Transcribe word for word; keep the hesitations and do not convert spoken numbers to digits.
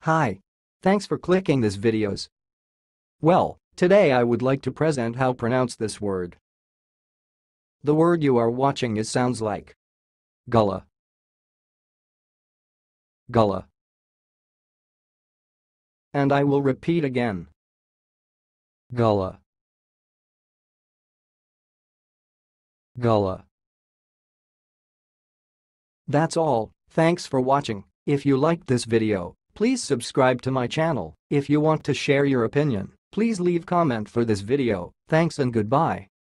Hi. Thanks for clicking this videos. Well, today I would like to present how pronounce this word. The word you are watching is sounds like Gullah. Gullah. And I will repeat again. Gullah. Gullah. That's all. Thanks for watching. If you liked this video, please subscribe to my channel. If you want to share your opinion, please leave comment for this video. Thanks and goodbye.